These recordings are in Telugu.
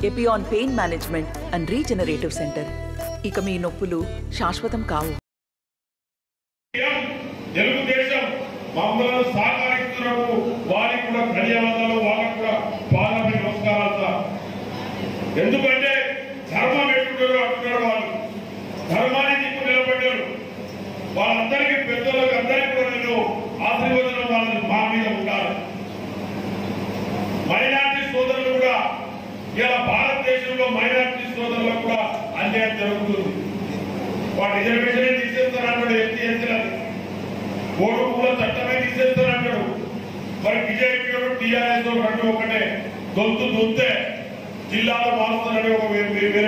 Epione pain management and regenerative centre. ఇక మీ నొప్పులు శాశ్వతం కావు. తెలుగుదేశం మమ్మల్ని సహకరిస్తున్నప్పుడు వారికి కూడా ధన్యవాదాలు, వాళ్ళకు కూడా పార్లమెంట్ నమస్కారాలు సార్. ఎందుకంటే ధర్మం ఎట్టుకుంటారు అంటున్నారు, వాళ్ళు ధర్మాన్ని దిక్కు నిలబడ్డారు. వాళ్ళందరికీ పెద్దలకు అందరికీ కూడా నేను ఆశీర్వచనం వాళ్ళని మా మీద ఉండాలి. మైనార్టీ సోదరులు కూడా ఇలా భారతదేశంలో మైనార్టీ సోదరులకు కూడా అన్యాయం జరుగుతుంది. వాడు రిజర్వేషన్ తీసేస్తారంటాడు, ఎస్సీలకు ఓటు కూడా చట్టమే తీసేస్తారంటాడు. మరి బీజేపీ టీఆర్ఎస్ రెండు ఒకటే, దొంతు దొంతే జిల్లాలో మారుస్తారని ఒక వేరే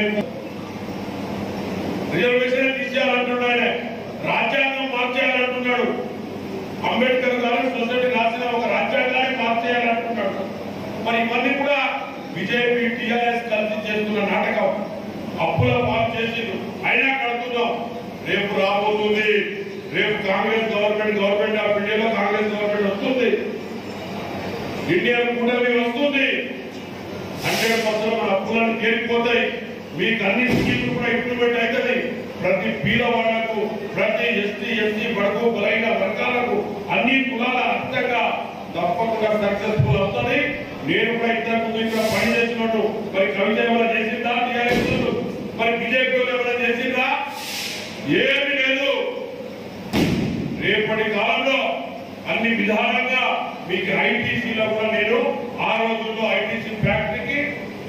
రిజర్వేషన్ తీసేయాలంటున్నాడు. ఆయన రాజ్యాంగం మార్చేయాలంటున్నాడు. అంబేద్కర్ గారు సొసైటీ రాసిన ఒక రాజ్యాంగాన్ని మార్చేయాలంటున్నాడు. మరి ఇవన్నీ కూడా బీజేపీ టీఆర్ఎస్ కలిసి చేస్తున్న నాటకం. అప్పుల పాలు చేసి అయినా కడుతున్నాం. రేపు రాబోతుంది, రేపు కాంగ్రెస్ గవర్నమెంట్ ఆఫ్ ఇండియాలో కాంగ్రెస్ గవర్నమెంట్ వస్తుంది, ఇండియన్ కూటమి వస్తుంది. 100% మన అప్పులను చేరిపోతాయి. మీకు అన్ని స్కీమ్లు కూడా ఇంప్లిమెంట్ అవుతుంది. ప్రతి పీదవాళ్లకు, ప్రతి ఎస్సీ బడుగు బలైన వర్గాలకు, అన్ని కులాల అర్థంగా తప్పకుండా సక్సెస్ఫుల్ అవుతుంది. నేను కూడా ఇంతకుముందు ఇక్కడ పని చేసినట్టు మరి కవిత ఏమైనా చేసిందా, మరి బీజేపీ ఏమైనా చేసిందా? ఏమి లేదు. రేపటి కాలంలో అన్ని విధాలుగా మీకు ఐటీసీలో కూడా నేను ఆ రోజుల్లో ఐటీసీ ఫ్యాక్టరీకి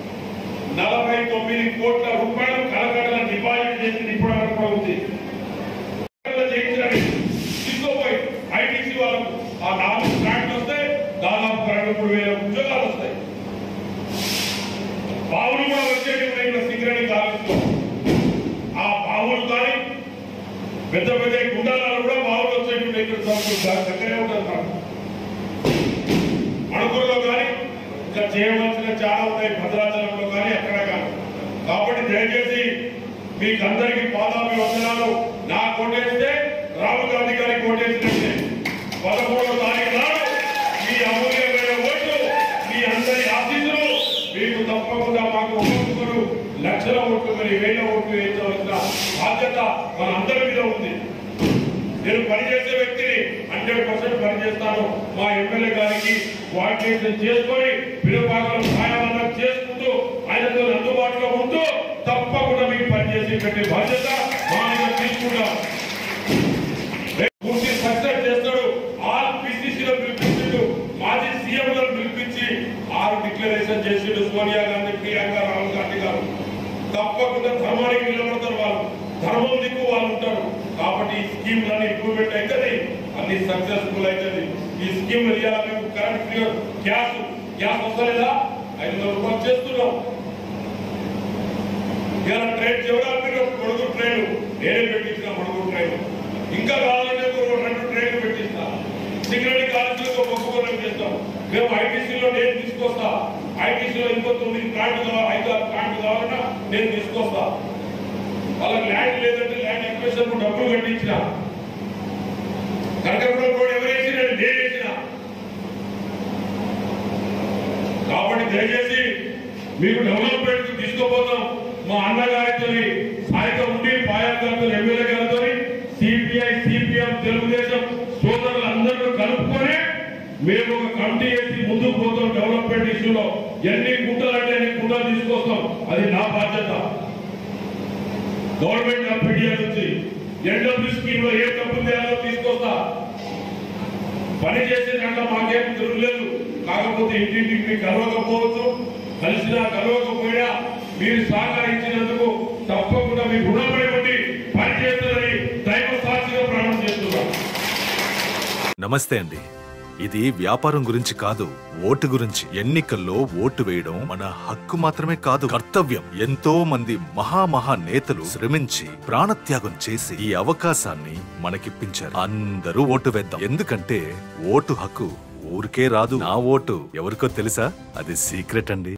49 కోట్ల రూపాయలు కలకడల డిపాజిట్ చేసింది. ఇప్పుడు వరకు కూడా ఉంది. తీసుకోపోయి ఐటీసీ వాళ్ళకు ఆ 4 ఫ్లాట్లు వస్తాయి, దాదాపు 23,000 ఉద్యోగాలు వస్తాయి. బావులు కూడా వచ్చేటి సింగరేణి కాలేజీలో. ఆ బావులు కానీ పెద్ద పెద్ద గుండాలలో కూడా బావులు వచ్చేటి దగ్గరే ఉంటుంది. అణుకుల్లో కానీ ఇంకా చేయవలసిన చాలా ఉన్నాయి, భద్రాచలంలో కానీ అక్కడ కానీ. కాబట్టి దయచేసి మీకు అందరికీ పాదాభివందనాలు. నా కోటేస్తే రాహుల్ గాంధీ గారికి కోటేసినట్టే 13వ తారీఖు నాడు మీ అమూల్యమైన ఓట్లు, మీ అందరి ఆశీస్సులు మీకు తప్పకుండా మాకు ఒక్కొక్కరు లక్షల ఓట్లు, మరి 1000 ఓట్లు వేయించవలసిన బాధ్యత మన అందరి మీద ఉంది. నేను పనిచేసే వ్యక్తిని 100% పనిచేస్తాను. మా ఎమ్మెల్యే గారికి కోఆర్డినేషన్ చేసుకొని పిలుపాకలు సహాయమన్నా చేసుకుంటూ ఆయనతో అందుబాటులో ఉంటూ తప్పకుండా మీకు పనిచేసి పెట్టే బాధ్యత మా మీద తీసుకుంటాం. పూర్తి సక్సెస్ చేస్తాడు. ఆల్ పిసిసిలో పిలిపించిండు, మాజీ సీఎంలను పిలిపించి 6 డిక్లరేషన్ చేసిండు సోనియా గాంధీ, ప్రియాంక, రాహుల్ గాంధీ గారు. తప్పకుండా ధర్మానికి నిలబడతారు. వాళ్ళు ధర్మం దిక్కు వాళ్ళు ఉంటారు. కాబట్టి ఈ స్కీమ్లన్నీ ఇంప్రూవ్మెంట్ అవుతుంది, అన్ని సక్సెస్ఫుల్ అవుతుంది. ఈ స్కీమ్ మేము కరెంట్ గ్యాస్ వస్తలేదా, 500 రూపాయలు చేస్తున్నాం. ఇలా ట్రైన్ చేయడానికి పొడుగు ట్రైన్ నేనే పెట్టించిన, పొడుగు ట్రైన్ ఇంకా కావాలంటే 2 ట్రైన్లు పెట్టిస్తా. సింగరేణి కాలేజీలో ఒక్కొక్కరం చేస్తాం. మేము ఐటీసీలో నేను తీసుకొస్తా. ఐటీసీలో ఇంకో 9 ప్లాంట్లు 5-6 ప్లాంట్లు కావాలన్నా నేను తీసుకొస్తా. వాళ్ళకి ల్యాండ్ లేదంటే ల్యాండ్ ఎక్విజిషన్ డబ్బులు కట్టించిన. కనకపురం రోడ్ ఎవరేసి నేను వేసిన. కాబట్టి దయచేసి మీకు డెవలప్మెంట్ తీసుకోపోతాం. మా అన్నగారితో సాయిత ఉండి పాయల్ గారితో, ఎమ్మెల్యే గారితో, సిపిఐ, సిపిఎం, తెలుగుదేశం సోదరులందరూ కలుపుకొని మేము ఒక కమిటీ వేసి ముందుకు పోతాం. డెవలప్మెంట్ ఇష్యూలో ఎన్ని గుంటలంటే ఎన్ని గుంటలు తీసుకొస్తాం. అది నా బాధ్యత. గవర్నమెంట్ ఆఫ్ ఇండియా నుంచి ఎన్డబ్ల్యూ స్కీమ్ లో ఏ తప్పు చేయాలో తీసుకొస్తా. పని చేసే దాంట్లో మాకేం తిరుగులేదు. కాకపోతే ఇంటింటికి మీకు కలవకపోవచ్చు, కలిసినా కలవకపోయినా మీరు సహకరించినందుకు తప్పకుండా మీ రుణపడి ఉండి పనిచేస్తుందని దైవ సాక్షిగా ప్రమాణం చేస్తున్నాను. నమస్తే అండి. ఇది వ్యాపారం గురించి కాదు, ఓటు గురించి. ఎన్నికల్లో ఓటు వేయడం మన హక్కు మాత్రమే కాదు, కర్తవ్యం. ఎంతో మంది మహా నేతలు శ్రమించి ప్రాణత్యాగం చేసి ఈ అవకాశాన్ని మనకిప్పించారు. అందరూ ఓటు వేద్దాం. ఎందుకంటే ఓటు హక్కు ఊరికే రాదు. నా ఓటు ఎవరికో తెలుసా? అది సీక్రెట్ అండి.